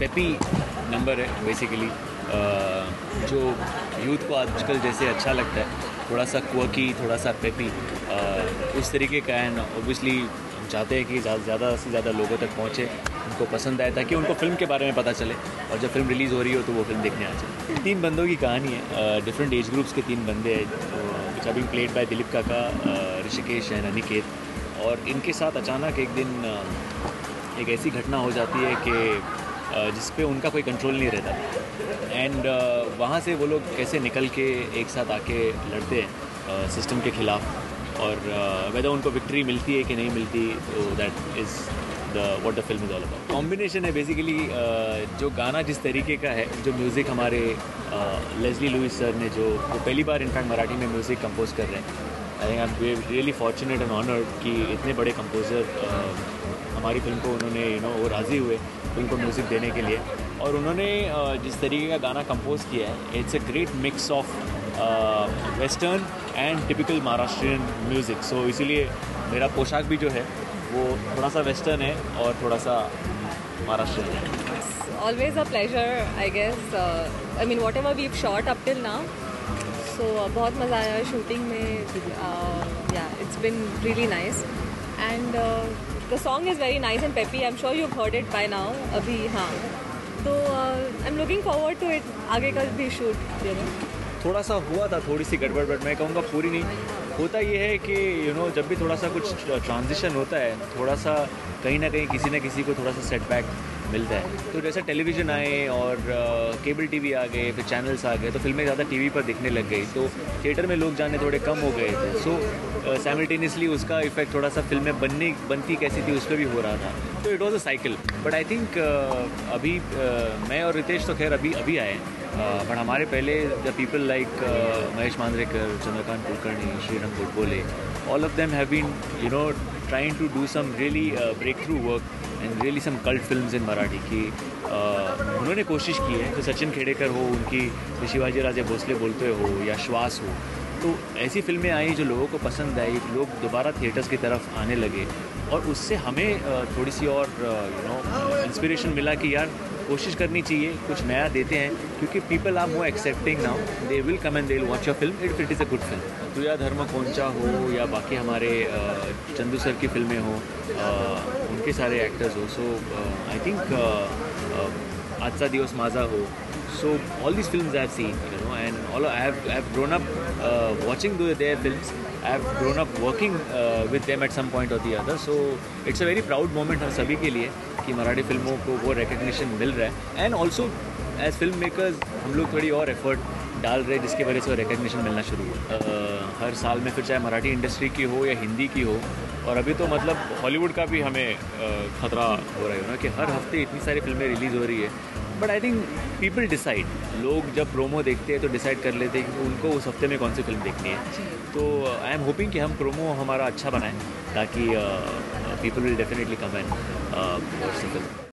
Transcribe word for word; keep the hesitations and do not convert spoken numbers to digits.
Peppy number है basically, जो youth को आजकल जैसे अच्छा लगता है, थोड़ा सा क्वर्की, थोड़ा सा पेपी, उस तरीके का है। ऑब्वियसली हम चाहते हैं कि ज़्यादा से ज़्यादा लोगों तक पहुँचे, उनको पसंद आए, ताकि उनको फ़िल्म के बारे में पता चले और जब फिल्म रिलीज़ हो रही हो तो वो फिल्म देखने आ जाए। तीन बंदों की कहानी है, डिफरेंट एज ग्रुप्स के तीन बंदे हैं, which are being played by Dilip काका, ऋषिकेश एंड अनिकेत। और इनके साथ अचानक एक दिन एक ऐसी घटना हो जाती है कि जिस पे उनका कोई कंट्रोल नहीं रहता, एंड वहाँ से वो लोग कैसे निकल के एक साथ आके लड़ते हैं सिस्टम के ख़िलाफ़, और वेदर उनको विक्ट्री मिलती है कि नहीं मिलती, तो that is the what the film is all about. Combination है बेसिकली, जो गाना जिस तरीके का है, जो म्यूज़िक हमारे लेस्ली लुइस सर ने, जो वो पहली बार इनफैक्ट मराठी में म्यूज़िक कंपोज कर रहे हैं। I think I am really fortunate and honoured कि इतने बड़े कंपोज़र हमारी फिल्म को उन्होंने यू नो वो राज़ी हुए फिल्म को म्यूज़िक देने के लिए, और उन्होंने जिस तरीके का गाना कंपोज किया है, it's a great mix of western and typical Maharashtrian music. So इसीलिए मेरा पोशाक भी जो है वो थोड़ा सा वेस्टर्न है और थोड़ा सा महाराष्ट्रियन है। Always a pleasure, I guess. Uh, I mean, whatever we've shot up till now. So uh, बहुत मज़ा आया शूटिंग में. Uh, yeah, it's been really nice. And uh, the song is very nice and peppy. I'm sure you've heard it by now. अभी हाँ. तो uh, I'm looking forward to it. आगे का भी shoot, you know. थोड़ा सा हुआ था, थोड़ी सी गड़बड़, बट मैं कहूँगा पूरी नहीं। होता ये है कि यू नो जब भी थोड़ा सा कुछ ट्रांजिशन होता है, थोड़ा सा कहीं ना कहीं किसी न किसी को थोड़ा सा सेटबैक मिलता है। तो जैसे टेलीविज़न आए और केबल टीवी आ गए, फिर चैनल्स आ गए, तो फिल्में ज़्यादा टीवी पर दिखने लग गई, तो थिएटर में लोग जाने थोड़े कम हो गए थे। सो साइमल्टेनियसली उसका इफेक्ट थोड़ा सा फिल्में बनने बनती कैसी थी उस पर भी हो रहा था। तो it was a cycle, but I think अभी uh, मैं और रितेश तो खैर अभी अभी आए, बट uh, हमारे पहले the people like Mahesh Manjrekar, Chandrakant Kulkarni, Shrirang Godbole, all of them have been you know trying to do some really uh, breakthrough work and really some cult films in Marathi की uh, उन्होंने कोशिश की है। तो सचिन खेड़ेकर हो, उनकी शिवाजी राजे भोसले बोलते हो, या श्वास हो, तो ऐसी फिल्में आई जो लोगों को पसंद आई, लोग दोबारा थिएटर्स की तरफ आने लगे, और उससे हमें uh, थोड़ी सी और यू नो इंस्पिरेशन मिला कि यार कोशिश करनी चाहिए, कुछ नया देते हैं, क्योंकि people are more accepting now, they will come and they will watch your film if it is a good film. तो या धर्म कोंचा हो, या बाकी हमारे चंदू सर की फिल्में हो, उनके सारे एक्टर्स हो, सो आई थिंक आजचा दिवस माझा हो, so all these films I've seen, you know, and all I have I've grown up uh, watching their films. I've grown up working uh, with them at some point or the other. So it's a very proud moment हम सभी के लिए कि मराठी फिल्मों को वो recognition मिल रहा है, and also as film makers हम लोग थोड़ी और effort डाल रहे हैं जिसकी वजह से वो recognition मिलना शुरू हुआ। uh, हर साल में फिर चाहे मराठी इंडस्ट्री की हो या हिंदी की हो, और अभी तो मतलब हॉलीवुड का भी हमें uh, खतरा हो रहा है ना कि हर हफ्ते इतनी सारी फिल्में रिलीज़ हो रही है। But I think people decide, लोग जब प्रोमो देखते हैं तो डिसाइड कर लेते हैं कि उनको उस हफ्ते में कौन सी फिल्म देखनी है। तो आई एम होपिंग कि हम प्रोमो हमारा अच्छा बनाएं, ताकि people will definitely come and watch the film.